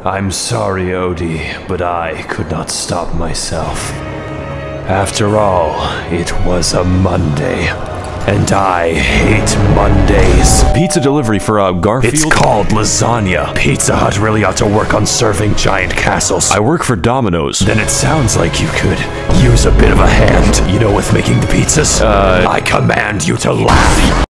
I'm sorry, Odie, but I could not stop myself. After all, it was a Monday. And I hate Mondays. Pizza delivery for Garfield? It's called lasagna. Pizza Hut really ought to work on serving giant castles. I work for Domino's. Then it sounds like you could use a bit of a hand. You know, with making the pizzas? I command you to laugh.